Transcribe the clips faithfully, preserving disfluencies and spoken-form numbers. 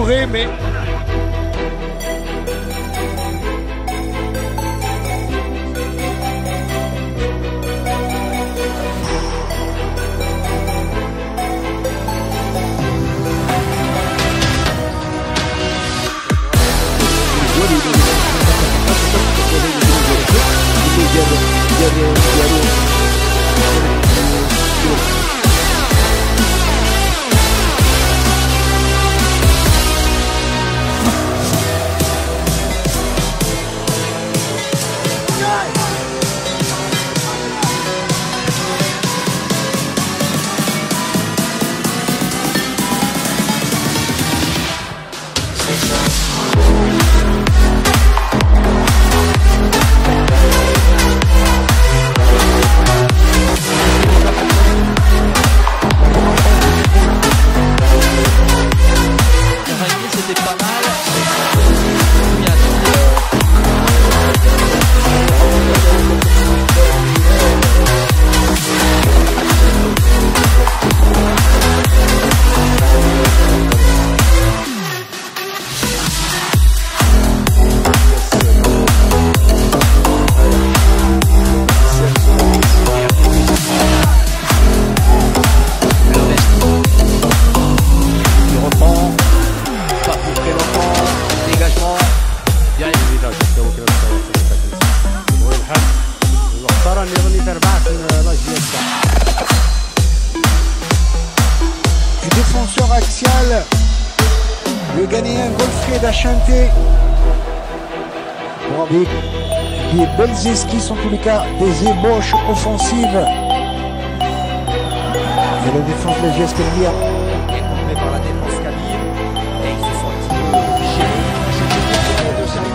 vrai, mais... Du défenseur axial, le Ghanéen Godfrey d'Achanté. Des, des belles esquisses, en tous les cas, des ébauches offensives. Et la défense de la G S Caluire. Et complet par la défense Kabyle. Et ils se sont un petit peu gênés. De Saïd.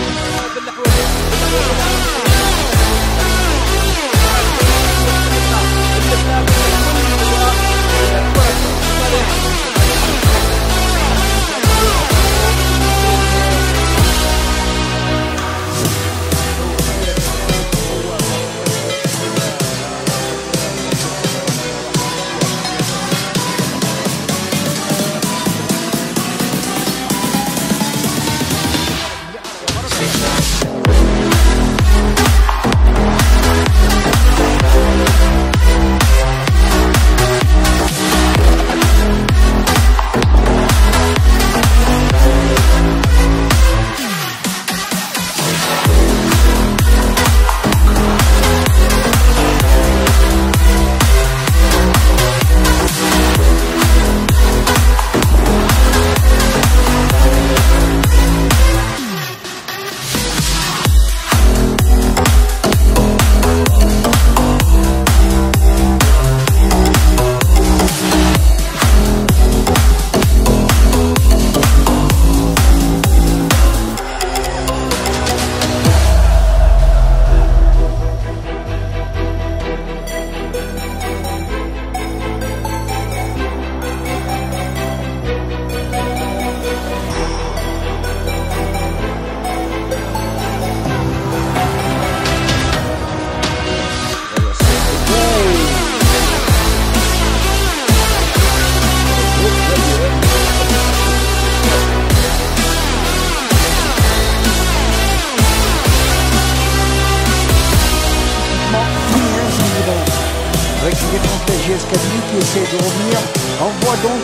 Avec une défense de la G S Kabylie qui essaie de revenir. On voit donc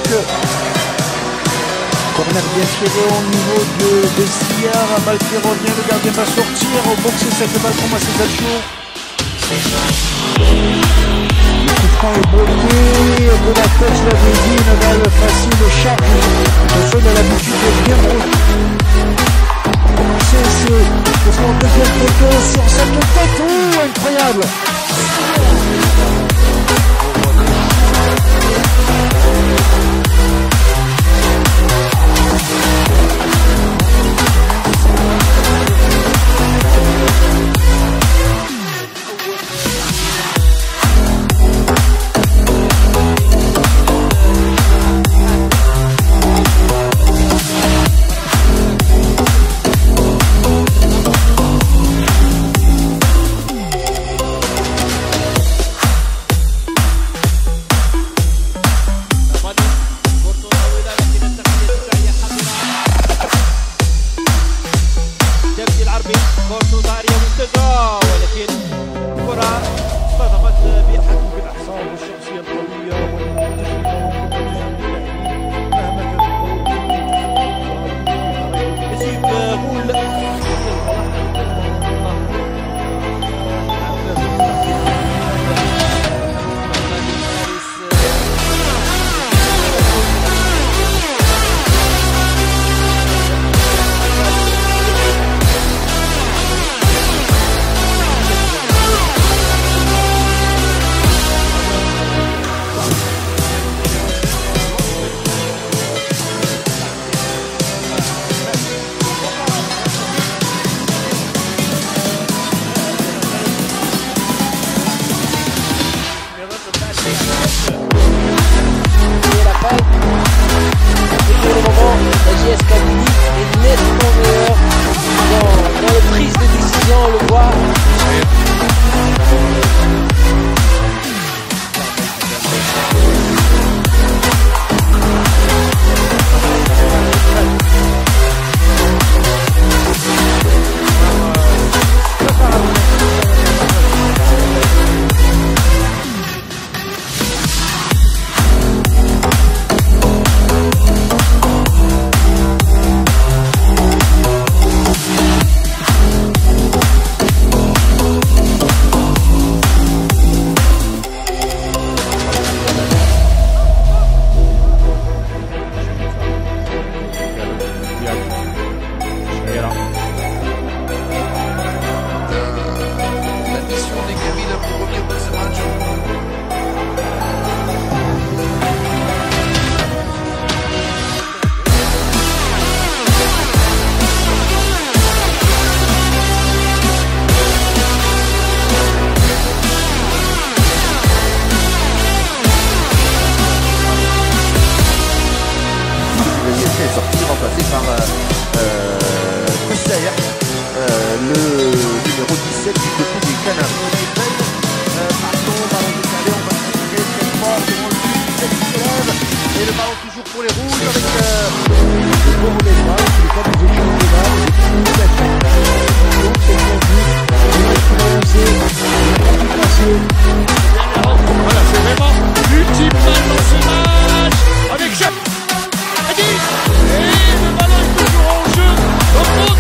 corner bien tiré au niveau de Bessillard. Un balle qui revient, le gardien va sortir. Au box, c'est cette balle pour Massé Zalcho. Le coup franc est bloqué. De la tête, je l'avais dit, une balle facile, charge. Le sol a l'habitude de bien broquer. C'est le deuxième poteau sur cette tête. Oh, incroyable! qui est sorti, remplacé par euh, Tessayer, euh, le numéro dix-sept du côté des Canaries. Euh, Pardon, ballon décalé, on va s'inquiéter très fort devant le but, c'est qui se lève, et le ballon toujours pour les rouges avec euh, le bon relais de balle, c'est pas des échanges de balles, c'est tout la tête. Donc c'est bon but, le match qui va lancer, il va tout passer. Voilà, c'est vraiment l'ultime balle dans ce match avec Jacques Adi. Et le ballon est toujours en jeu. Au compte.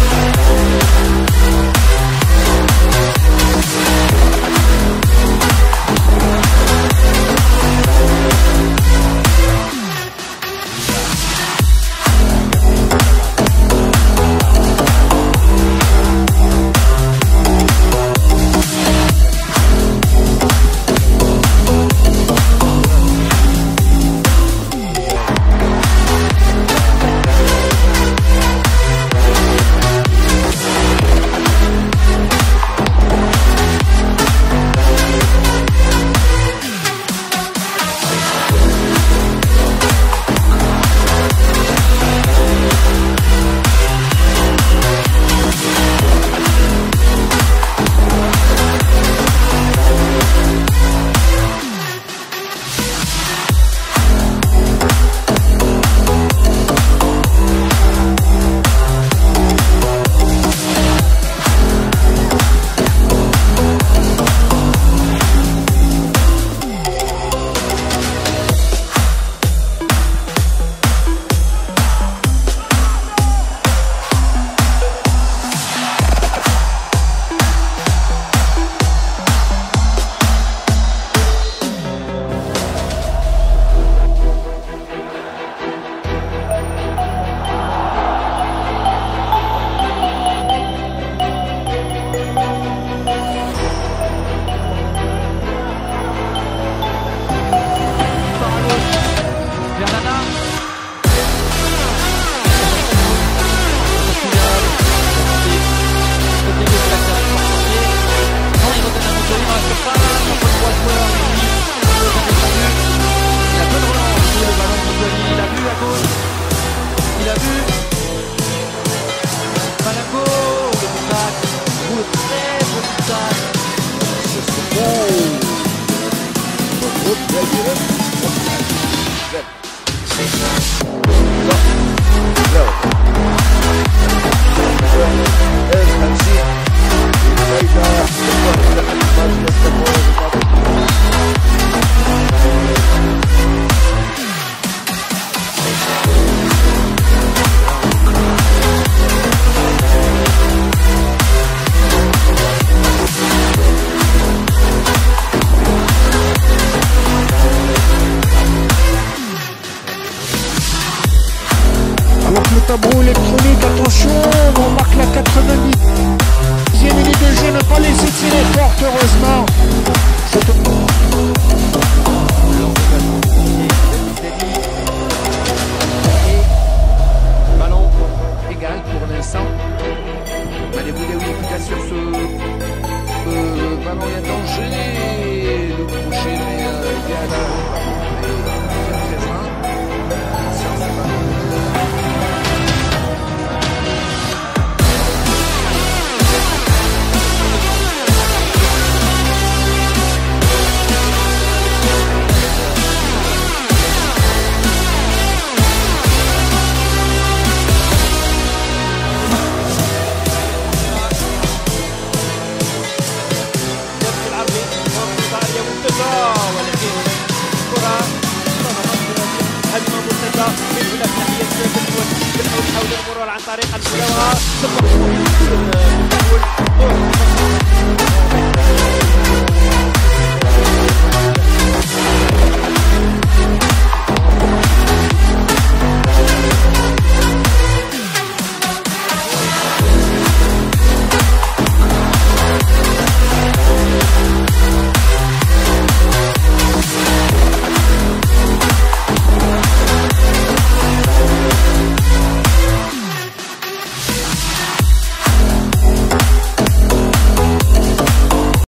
Tableau électronique, attention, on marque la quatre-vingt-dixième minute de jeu, ne pas laisser tirer porte, heureusement. Et ballon égal pour l'instant. Allez, vous oui, sur ce euh, ballon, il y a danger. Le crochet, mais euh, il y a là. هجمة مرتدة من هنا في ناحية بالحول حول المرور عن طريق المداومة